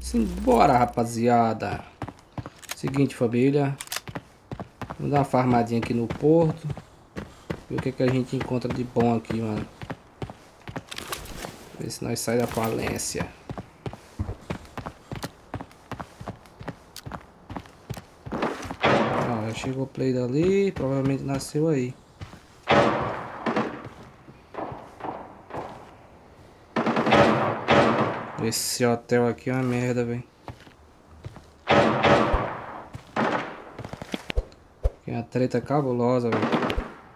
Simbora, rapaziada. Seguinte, família. Vamos dar uma farmadinha aqui no porto. Ver o que, que a gente encontra de bom aqui, mano. Ver se nós saímos da falência. Ó, já chegou o play dali. Provavelmente nasceu aí. Esse hotel aqui é uma merda, velho. É uma treta cabulosa, velho.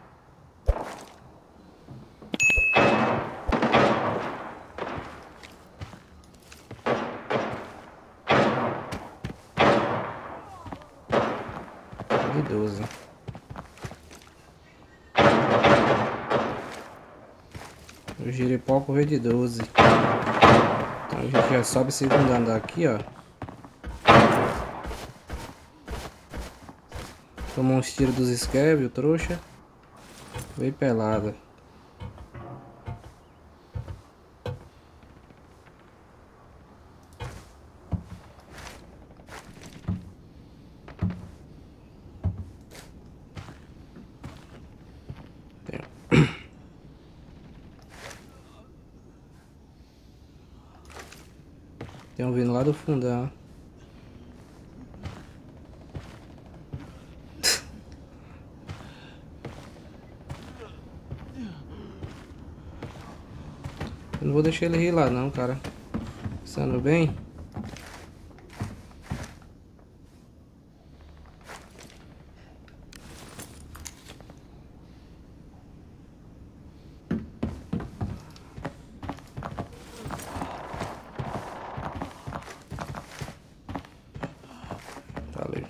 De 12. O giripoco veio de 12. Então a gente já sobe o segundo andar aqui, ó. Tomou uns tiros dos scab, o trouxa. Veio pelada. Tem um vindo lá do fundão. Eu não vou deixar ele rir lá não, cara. Pensando bem. Valeu.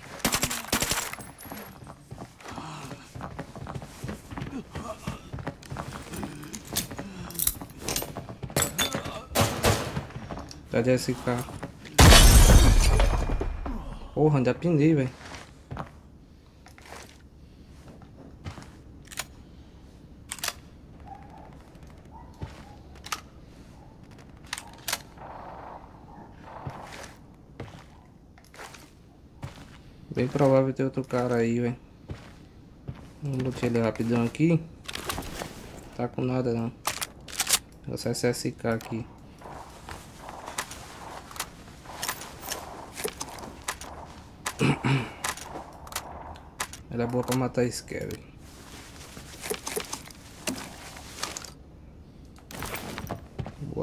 Cadê esse carro? Porra, ainda pendei, velho. Bem provável ter outro cara aí, velho. Vamos botar ele rapidão aqui. Tá com nada não. Vou só SSK aqui. Ela é boa pra matar scab. Boa.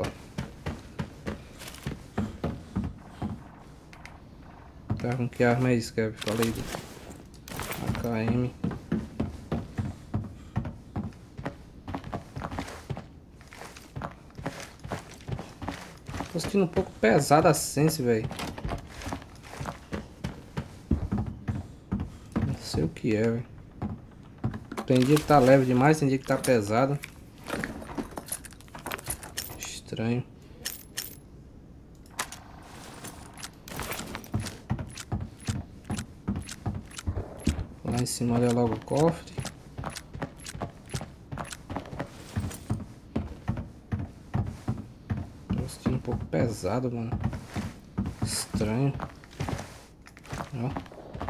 Tá com que arma é scab? Falei do AKM. Tô sentindo um pouco pesada a sense, velho. Não sei o que é, velho. Tem dia que tá leve demais, tem dia que tá pesado. Estranho. Lá em cima olha logo o cofre. Tô sentindo um pouco pesado, mano. Estranho. Ó.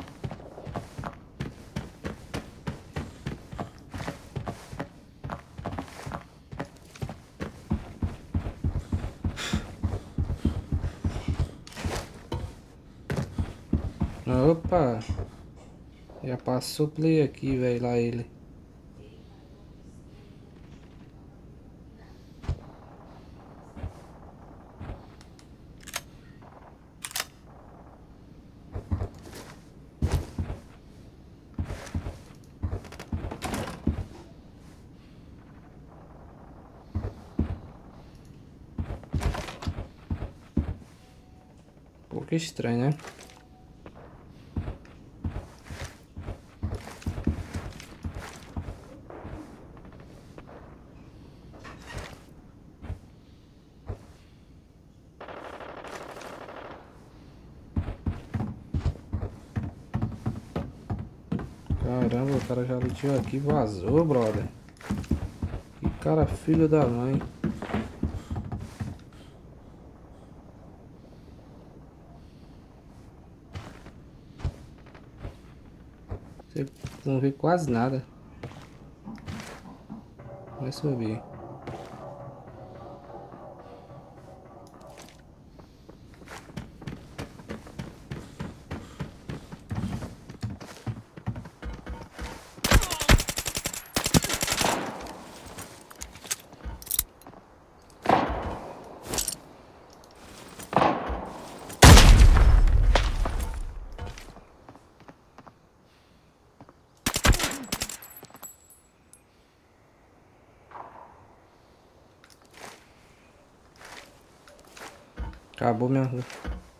Opa! Já passou o play aqui, velho, lá ele. Um pouco estranho, né? Caramba, o cara já lutou aqui e vazou, brother. Que cara filho da mãe. Você não vê quase nada. Vai subir. Acabou minha rua.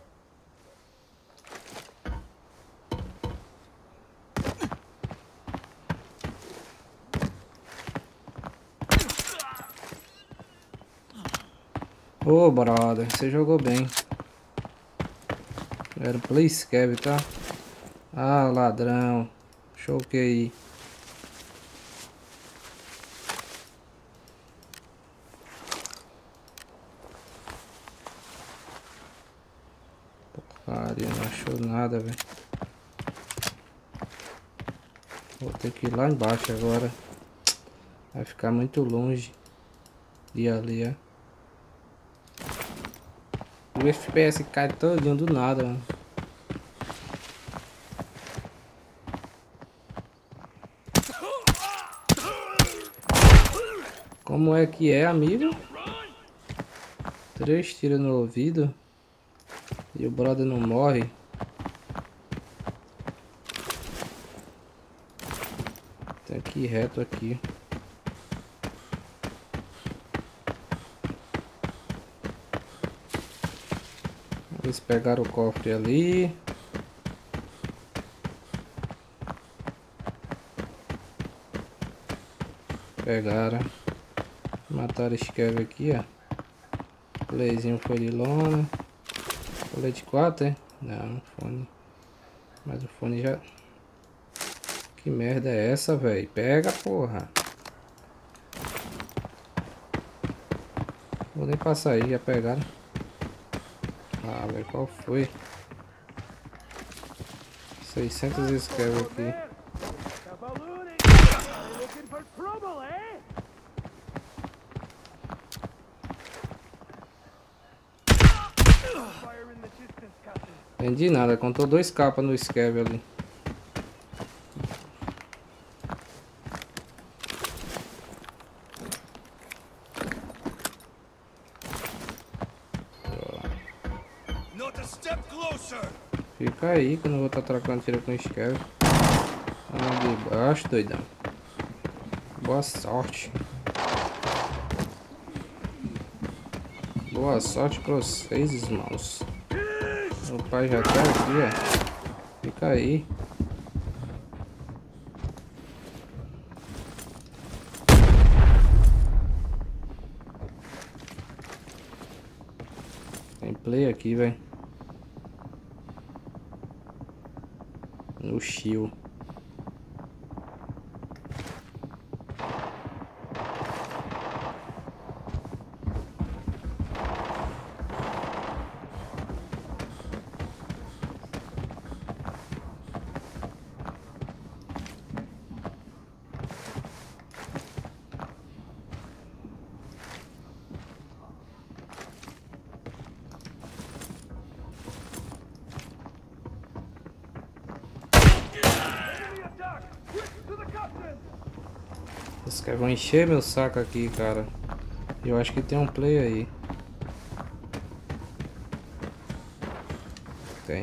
Ô, brother, você jogou bem. Era o Play Scav, tá? Ah, ladrão. Choquei. Porcaria, não achou nada, velho. Vou ter que ir lá embaixo agora. Vai ficar muito longe. E ali, ó. O FPS cai todinho do nada, mano. Como é que é, amigo? 3 tiros no ouvido. E o brother não morre. Tem que ir reto aqui. Eles pegaram o cofre ali. Pegaram. Mataram esse Kevin aqui, ó. Playzinho foi de lona. Falei de 4, é? Não, fone. Mas o fone já... Que merda é essa, velho? Pega, porra. Vou nem passar aí, já pegaram. Ah, velho, qual foi? 600 escreve aqui. Entendi nada, contou 2 capas no escreve ali. Fica aí que eu não vou estar trocando tiro com escreve. Ah, de baixo, doidão. Boa sorte. Boa sorte pra vocês, irmãos. Meu pai já tá aqui, ó. Fica aí. Tem play aqui, velho. No shield. Os caras vão encher meu saco aqui, cara. Eu acho que tem um play aí. Tem.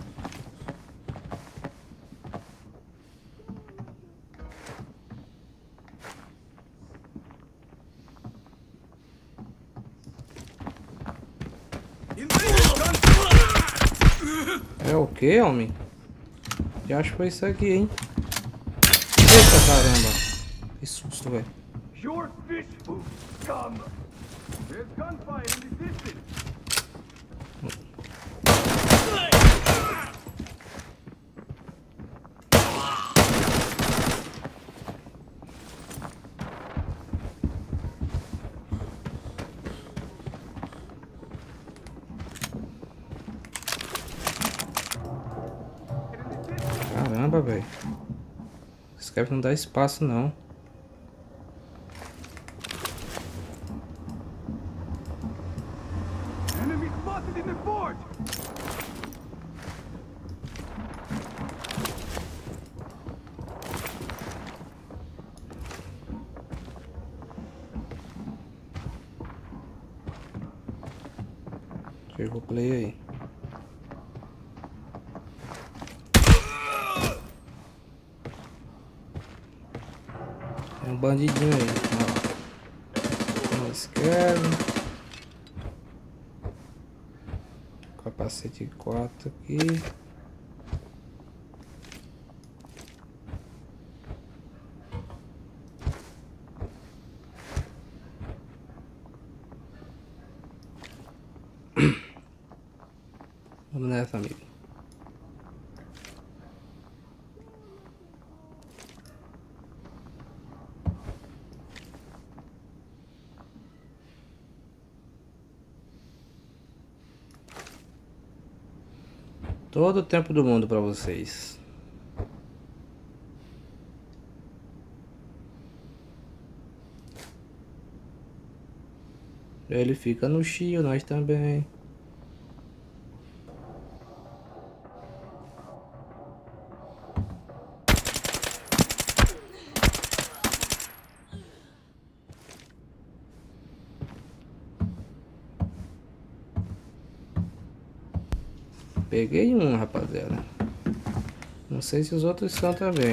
É o que, homem? Já acho que foi isso aqui, hein? Eita caramba! Que susto, velho. Caramba, velho. Scav não dá espaço não. Enemy spotted in the fort! Chegou o play aí. Tem um bandidinho aí. Ó. Um Scav. Capacete 4 aqui. Vamos nessa, amigo. Todo o tempo do mundo pra vocês. Ele fica no chio, nós também. Peguei um, rapaziada. Não sei se os outros são também.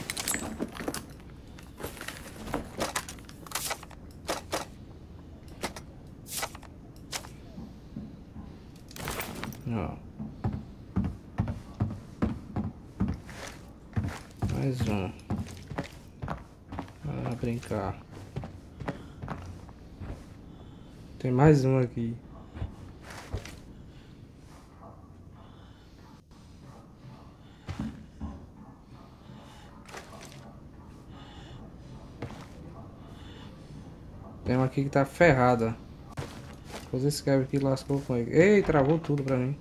Ó. Mais um. Vamos brincar. Tem mais um aqui. Tem uma aqui que tá ferrada. Depois esse cara aqui lascou com ele. Ei, travou tudo pra mim.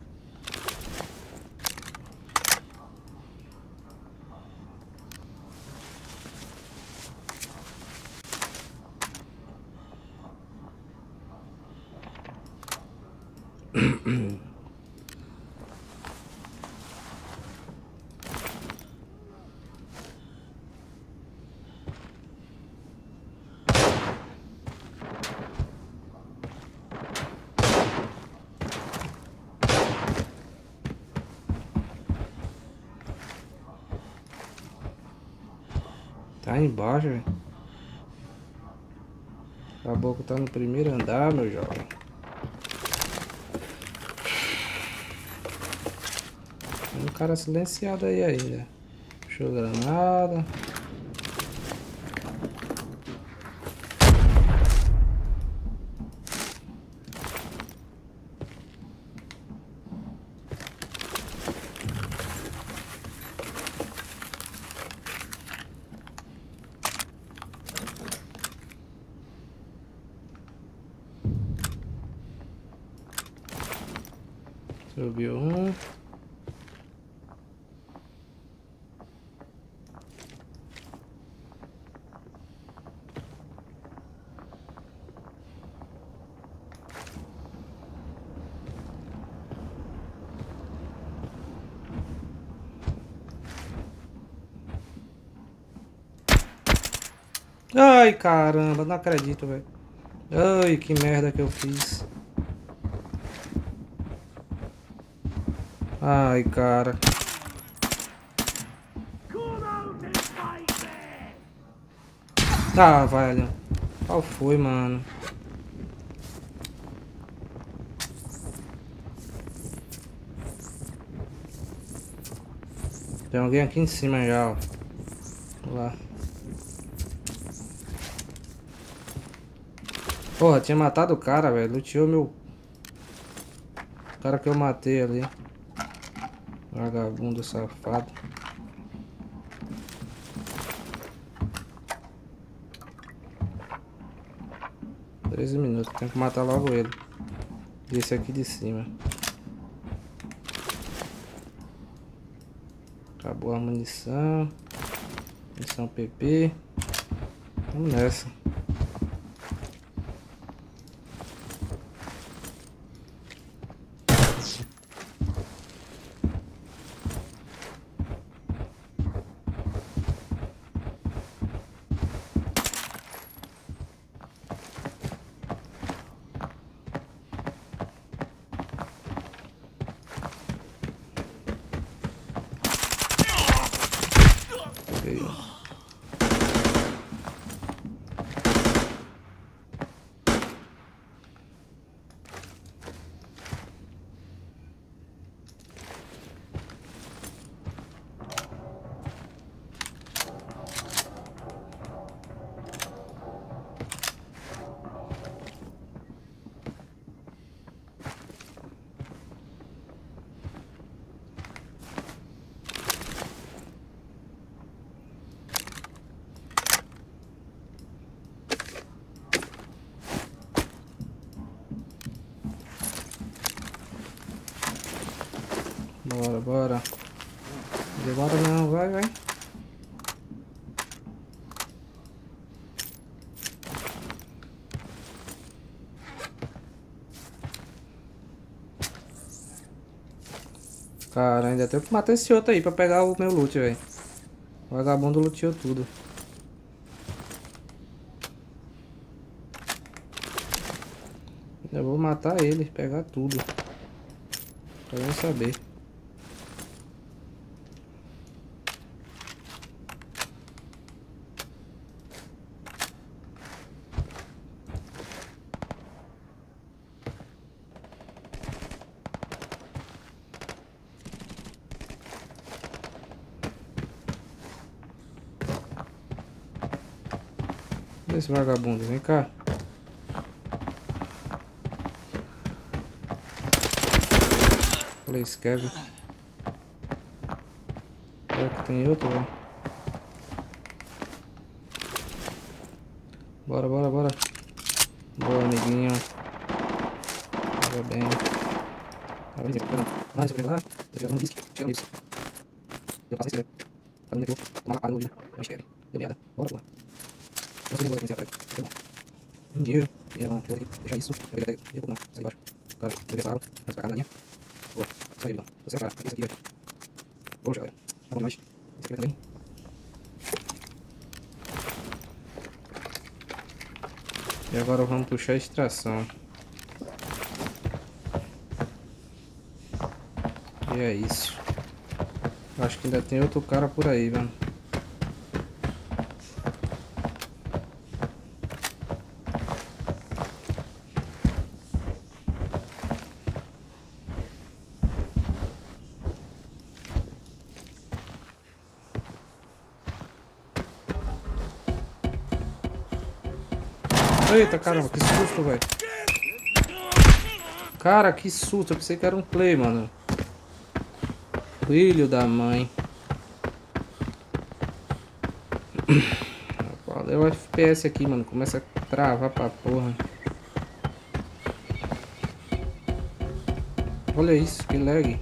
Tá embaixo, velho. A boca tá no primeiro andar, meu jovem. Tem um cara silenciado aí ainda. Puxou granada. Subiu um. Ai, caramba, não acredito, velho. Ai, que merda que eu fiz. Ai, cara. Tá, velho. Qual foi, mano? Tem alguém aqui em cima já, ó. Vamos lá. Porra, tinha matado o cara, velho. Luteou meu... O cara que eu matei ali. Vagabundo safado. Treze minutos. Tenho que matar logo ele. Desse aqui de cima. Acabou a munição. Missão PP. Vamos nessa. Bora, bora. Demora não, vai, vai. Cara, ainda tenho que matar esse outro aí pra pegar o meu loot, velho. O vagabundo luteou tudo. Eu vou matar ele, pegar tudo. Pra eu saber. Cadê esse vagabundo? Vem cá. Falei, escreve. Será que tem outro, velho? Bora, bora, bora. Boa, amiguinho. Boa bem. Mais, eu vou lá. Eu não disse que chega nisso. Eu passei isso, velho. Tá no metrô. Tomar uma no vídeo. Não escreve. Deu merda. Bora, bora. Não sei se eu vou atrás. Tá bom. Um dinheiro. E ela vai deixar isso. Eu vou até não. Sai embaixo. Cara, eu vou essa água. Vai pra cá na linha. Boa. Sai, não. Você vai parar. Isso aqui, velho. Boa, galera. Tá bom demais. Esse aqui também. E agora vamos puxar a extração. E é isso. Acho que ainda tem outro cara por aí, velho. Eita, caramba, que susto, velho. Cara, que susto. Eu pensei que era um play, mano. Filho da mãe. Olha o FPS aqui, mano. Começa a travar pra porra. Olha isso, que lag.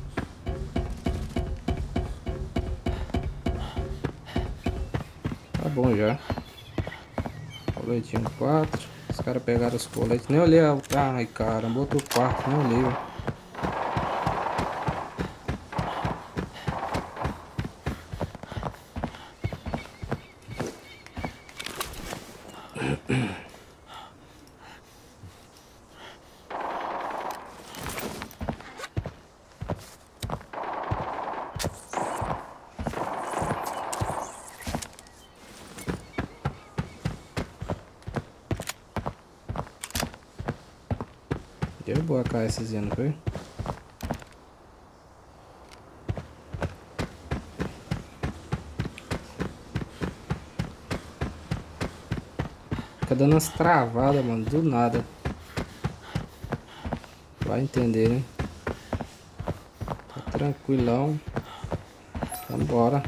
Tá bom já. Coletinho 4. Os caras pegaram os coletes. Nem olhei. Ai, cara, botou 4. Nem olhei, velho. Deu boa a KSzinha, não foi? Fica dando umas travadas, mano, do nada. Vai entender, né? Tá tranquilão. Vambora.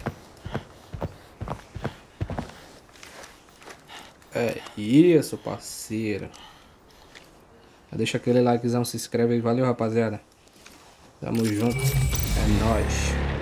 É isso, parceiro. Deixa aquele likezão, se inscreve aí. Valeu, rapaziada. Tamo junto. É nóis.